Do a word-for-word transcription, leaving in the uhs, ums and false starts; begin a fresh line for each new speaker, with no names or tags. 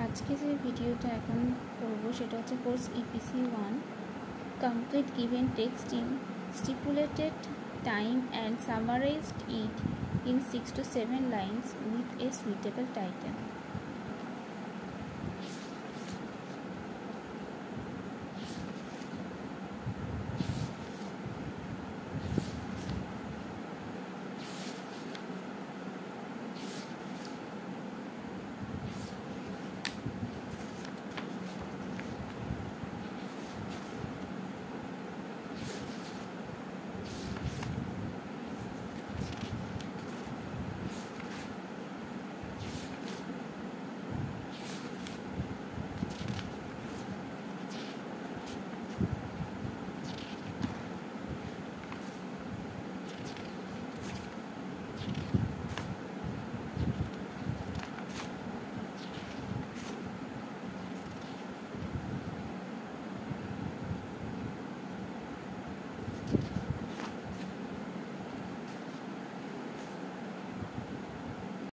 আজকে যে ভিডিওটা এখন করব সেটা হচ্ছে course EPC one complete given text in stipulated time and summarised it in six to seven lines with a suitable title.